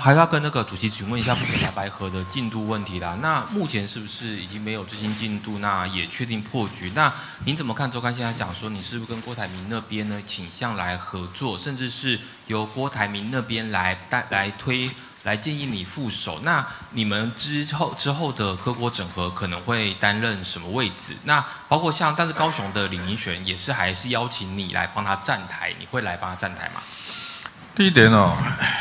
还要跟那个主席询问一下目前蓝白合的进度问题啦。那目前是不是已经没有最新进度？那也确定破局？那您怎么看周刊现在讲说，你是不是跟郭台铭那边呢倾向来合作，甚至是由郭台铭那边来建议你副手？那你们之后的柯郭整合可能会担任什么位置？那包括但是高雄的李明玄也是还是邀请你来帮他站台，你会来帮他站台吗？ 第一点哦，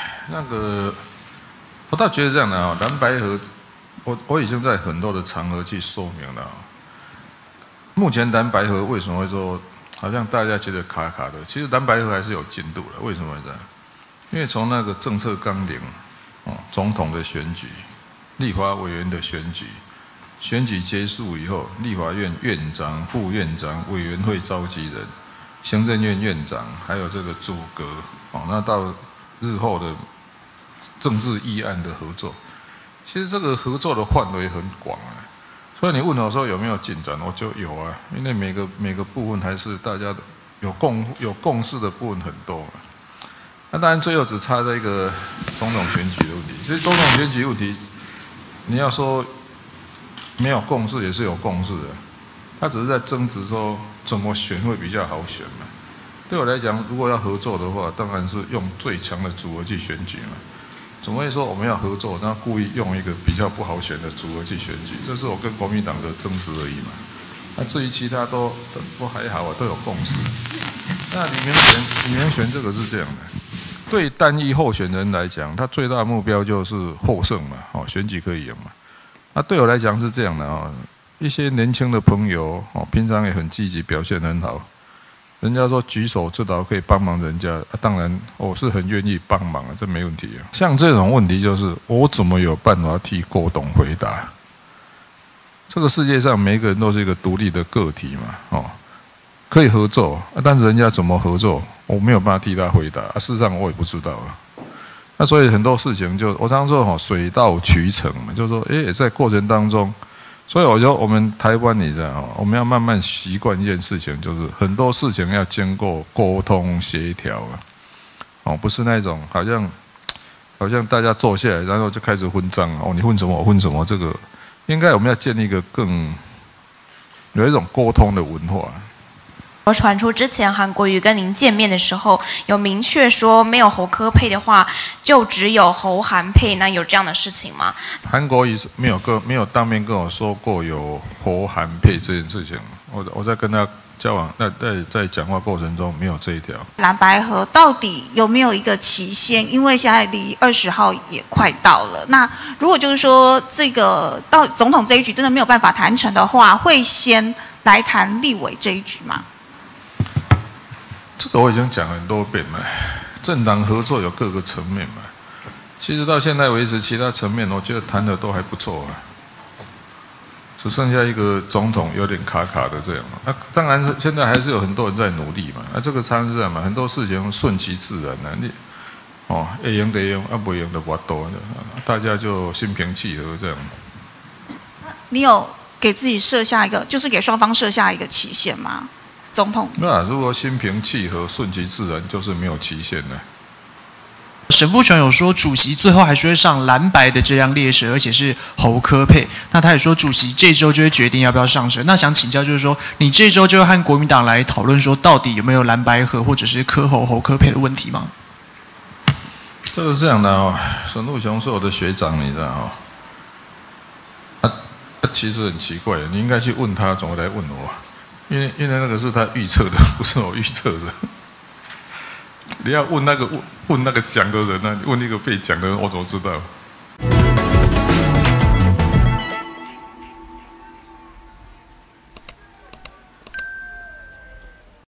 我倒觉得这样的啊，蓝白合，我已经在很多的场合去说明了。目前蓝白合为什么会说好像大家觉得卡卡的？其实蓝白合还是有进度的。为什么这样？因为从那个政策纲领，总统的选举、立法委员的选举，选举结束以后，立法院院长、副院长、委员会召集人、行政院院长，还有这个组阁，那到日后的政治议案的合作，其实这个合作的范围很广啊。所以你问我说有没有进展，我就有啊，因为每个部分还是大家有共识的部分很多嘛。那当然最后只差在一个总统选举的问题。其实总统选举问题，你要说没有共识也是有共识的，他只是在争执说怎么选会比较好选嘛。对我来讲，如果要合作的话，当然是用最强的组合去选举嘛。怎么会说我们要合作，然后故意用一个比较不好选的组合去选举？这是我跟国民党的争执而已嘛。那至于其他都还好啊，都有共识。那李明玄这个是这样的，对单一候选人来讲，他最大的目标就是获胜嘛，选举可以赢嘛。那对我来讲是这样的啊，一些年轻的朋友平常也很积极，表现很好。人家说举手之劳可以帮忙人家，当然我是很愿意帮忙这没问题啊。像这种问题就是我怎么有办法替郭董回答？这个世界上每一个人都是一个独立的个体嘛，可以合作，但是人家怎么合作，我没有办法替他回答，事实上我也不知道啊。那所以很多事情就我常说水到渠成嘛，就是说在过程当中。所以我觉得我们台湾，你知道，我们要慢慢习惯一件事情，就是很多事情要经过沟通协调啊，不是那种好像大家坐下来，然后就开始混账你混什么我混什么，这个应该我们要建立一个更有一种沟通的文化。 我传出之前韩国瑜跟您见面的时候，有明确说没有侯柯配的话，就只有侯韩配，那有这样的事情吗？ 韩国瑜没有当面跟我说过有侯韩配这件事情，我在跟他交往，在讲话过程中没有这一条。 蓝白合到底有没有一个期限？因为现在离20号也快到了。那如果就是说这个到总统这一局真的没有办法谈成的话，会先来谈立委这一局吗？ 这个我已经讲很多遍了，政党合作有各个层面嘛。其实到现在为止，其他层面我觉得谈的都还不错只剩下一个总统有点卡卡的这样。那当然是现在还是有很多人在努力嘛。那这个常是这样嘛，很多事情顺其自然会赢的赢，不赢的不多，大家就心平气和这样。 你有给自己设下一个，就是给双方设下一个期限吗？总统， 那如果心平气和、顺其自然，就是没有期限的。 沈富全有说，主席最后还是会上蓝白的这辆列车，而且是侯柯配。那他也说，主席这周就会决定要不要上车。那想请教，就是说，你这周就会和国民党来讨论说，到底有没有蓝白合或者是柯侯柯配的问题吗？ 这个是这样的沈富雄是我的学长，你知道他其实很奇怪，你应该去问他，怎么来问我？因为那个是他预测的，不是我预测的。你要问那个讲的人呢？你问那个被讲的人，我怎么知道？